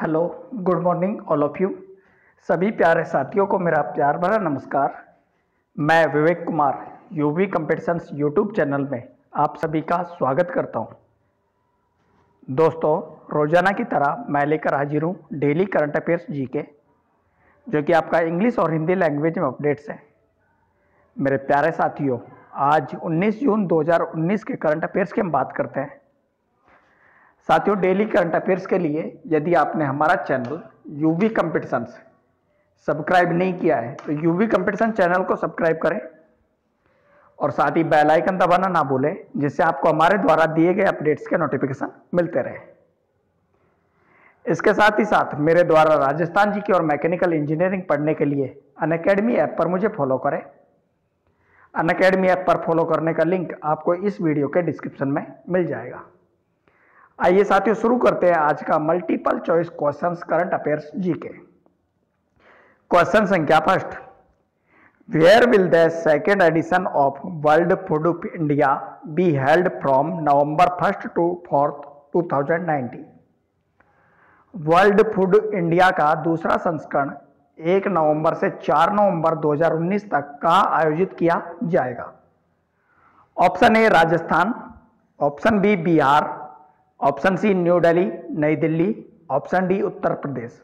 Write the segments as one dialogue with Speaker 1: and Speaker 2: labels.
Speaker 1: Hello, good morning all of you. सभी प्यारे साथियों को मेरा प्यार भरा नमस्कार। मैं Vivek Kumar UV competitions YouTube channel में आप सभी का स्वागत करता हूं। दोस्तों, रोजाना की तरह मैं लेकर हाजिर हूं डेली करंट अफेयर्स जीके, जो कि आपका इंग्लिश और हिंदी लैंग्वेज में अपडेट्स है। मेरे प्यारे साथियों, आज 19 जून 2019 के करंट अफेयर्स की हम बात करते हैं। साथियों, डेली करंट अफेयर्स के लिए यदि आपने हमारा चैनल यूवी कंपटीशंस सब्सक्राइब नहीं किया है तो यूवी कंपटीशन चैनल को सब्सक्राइब करें और साथ ही बेल आइकन दबाना ना भूलें, जिससे आपको हमारे द्वारा दिए गए अपडेट्स के नोटिफिकेशन मिलते रहे। इसके साथ ही साथ मेरे द्वारा राजस्थान जीके और मैकेनिकल इंजीनियरिंग पढ़ने के लिए अनअकैडमी ऐप पर मुझे फॉलो करें। अनअकैडमी ऐप पर फॉलो करने का लिंक आपको इस वीडियो के डिस्क्रिप्शन में मिल जाएगा। आइए साथियों, शुरू करते हैं आज का multiple choice questions current affairs GK. Question संख्या first, where will the second edition of World Food of India be held from November 1 to 4, 2019। World Food India का दूसरा संस्करण 1 नवंबर से 4 नवंबर 2019 तक कहां आयोजित किया जाएगा? Option A Rajasthan, option B Bihar, option C new Delhi Nai Delhi, option D Uttar Pradesh.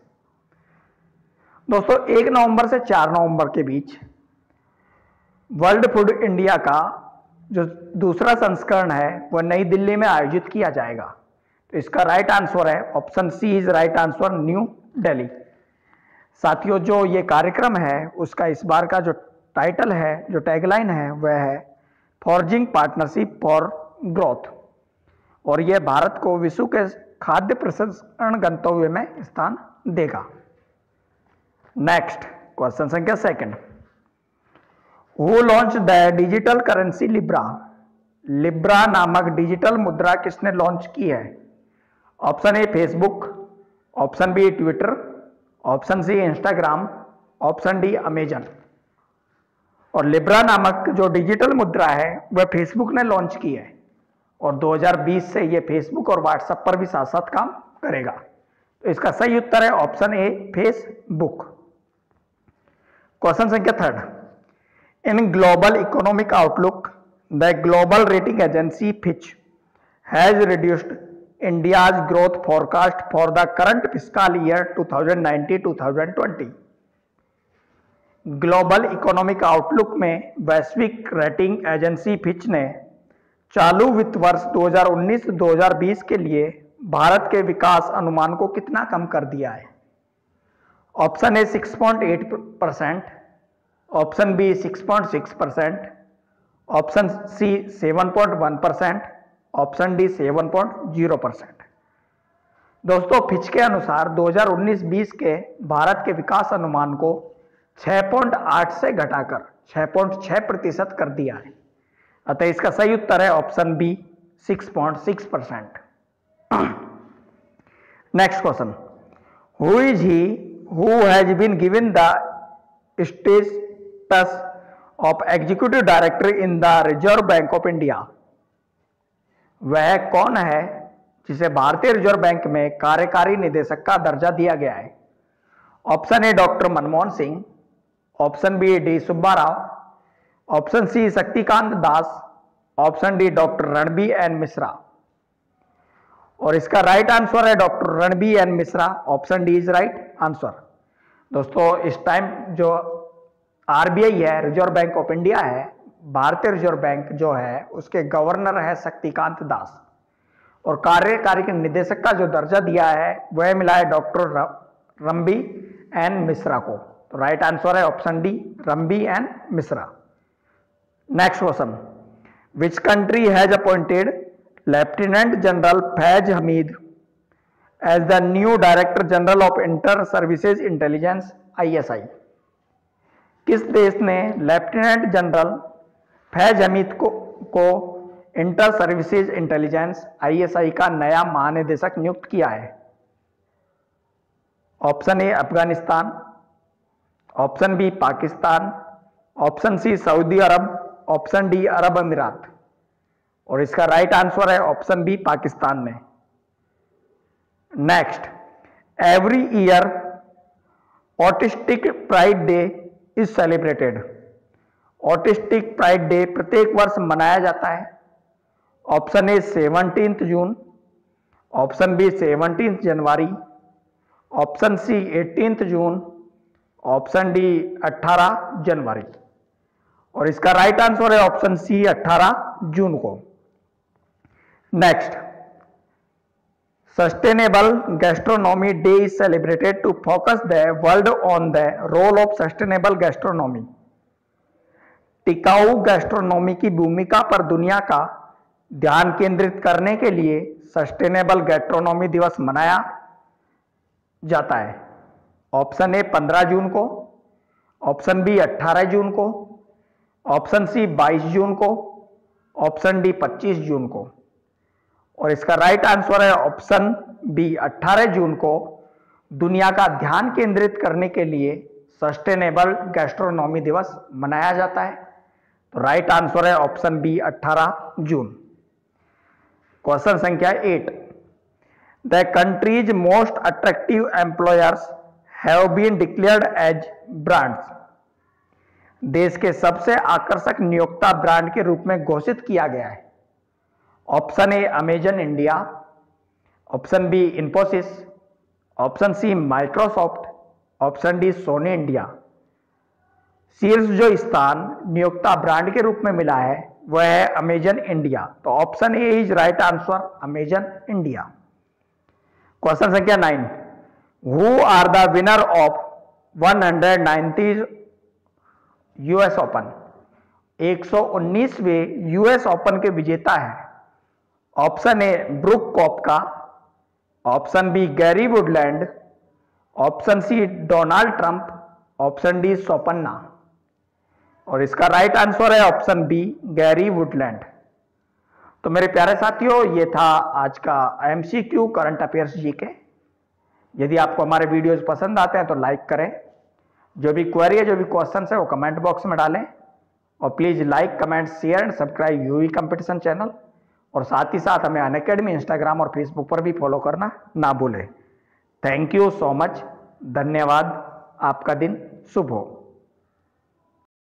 Speaker 1: दोस्तों, 1 नवंबर से 4 नवंबर के बीच वर्ल्ड फूड इंडिया का जो दूसरा संस्करण है वह नई दिल्ली में आयोजित किया जाएगा। तो इसका राइट आंसर है option C is right answer, new Delhi. साथियों, जो ये कार्यक्रम है उसका इस बार का जो टाइटल है, जो टैगलाइन है, वह है फॉर्जिंग पार्टनरशिप फॉर ग्रोथ, और यह भारत को विश्व के खाद्य प्रसंस्करण गंतव्य में स्थान देगा। नेक्स्ट क्वेश्चन संख्या second, who launch the digital currency Libra? Libra नामक डिजिटल मुद्रा किसने लॉन्च की है? Option A Facebook, option B Twitter, option C Instagram, option D Amazon. और लिब्रा नामक जो डिजिटल मुद्रा है वह फेसबुक ने लॉन्च की है और 2020 से यह फेसबुक और व्हाट्सएप पर भी साथ साथ काम करेगा। तो इसका सही उत्तर है ऑप्शन ए फेसबुक। क्वेश्चन संख्या third, in global economic outlook the global rating agency Fitch has reduced India's growth forecast for the current fiscal year 2019-2020। Global economic outlook में वैश्विक रेटिंग एजेंसी फिच ने चालू वित्त वर्ष 2019-2020 के लिए भारत के विकास अनुमान को कितना कम कर दिया है? Option A 6.8%, option B 6.6%, option C 7.1%, option D 7.0%। दोस्तों, फिच के अनुसार 2019-20 के भारत के विकास अनुमान को 6.8 से घटाकर 6.6% कर दिया है। अतः इसका सही उत्तर है option B 6.6%। Next question, who is he who has been given the status of executive director in the Reserve Bank of India? वह कौन है जिसे भारतीय रिजर्व बैंक में कार्यकारी निदेशक का दर्जा दिया गया है? Option A doctor Manmohan Singh, option B D Subba Rao, option C Shaktikanta Das, option D doctor Ranbir N Mishra. और इसका राइट आंसर है doctor Ranbir N Mishra, option D is right answer. दोस्तों, इस टाइम जो आरबीआई है, रिजर्व बैंक ऑफ इंडिया है, भारतीय रिजर्व बैंक जो है उसके गवर्नर है शक्तिकांत दास, और कार्यकारी निदेशक का जो दर्जा दिया है वह मिला है डॉक्टर रणबीर एन मिश्रा को। तो राइट आंसर है option D, Ranbir N Mishra. Next question, which country has appointed lieutenant general Faiz Hameed as the new director general of inter services intelligence ISI? किस देश ने लेफ्टिनेंट जनरल फैज हमीद को इंटर सर्विसेज इंटेलिजेंस ISI का नया महानिदेशक नियुक्त किया है? Option A Afghanistan, option B Pakistan, option C Saudi Arab, option D अरब अमीरात। और इसका राइट आंसर है ऑप्शन बी पाकिस्तान में। Next, every year autistic pride day is celebrated. Autistic pride day प्रत्येक वर्ष मनाया जाता है। ऑप्शन ए 17 जून, ऑप्शन बी 17 जनवरी, ऑप्शन सी 18 जून, ऑप्शन डी 18 जनवरी। और इसका राइट आंसर है ऑप्शन सी 18 जून को। Next, sustainable gastronomy day is celebrated to focus the world on the role of sustainable gastronomy. टिकाऊ गैस्ट्रोनॉमी की भूमिका पर दुनिया का ध्यान केंद्रित करने के लिए सस्टेनेबल गैस्ट्रोनॉमी दिवस मनाया जाता है। ऑप्शन ए 15 जून को, ऑप्शन बी 18 जून को, ऑप्शन सी 22 जून को, ऑप्शन डी 25 जून को। और इसका राइट आंसर है ऑप्शन बी 18 जून को दुनिया का ध्यान केंद्रित करने के लिए सस्टेनेबल गैस्ट्रोनॉमी दिवस मनाया जाता है। तो राइट आंसर है ऑप्शन बी 18 जून। क्वेश्चन संख्या 8, the country's most attractive employers have been declared as brands. देश के सबसे आकर्षक नियोक्ता ब्रांड के रूप में घोषित किया गया है। Option A Amazon India, option B Infosys, option C Microsoft, option D Sony India. शीर्ष जो स्थान नियोक्ता ब्रांड के रूप में मिला है वह है अमेजन इंडिया। तो option A is right answer, Amazon India. Question संख्या 9, who are the winner of 190 US Open. 119वें यूएस ओपन के विजेता है। Option A Brooks Koepka, option B Gary Woodland, option C Donald Trump, option D Sopanna. और इसका right answer है option B Gary Woodland. तो मेरे प्यारे साथियों, ये था आज का एमसीक्यू करंट अफेयर्स जीके। यदि आपको हमारे वीडियोस पसंद आते हैं तो लाइक करें। जो भी क्वेरी है, जो भी क्वेश्चन है वो कमेंट बॉक्स में डालें। और please like, comment, share and subscribe UV competition channel. और साथ ही साथ हमें अनअकैडमी इंस्टाग्राम और फेसबुक पर भी फॉलो करना ना भूलें। Thank you so much. धन्यवाद। आपका दिन शुभ हो।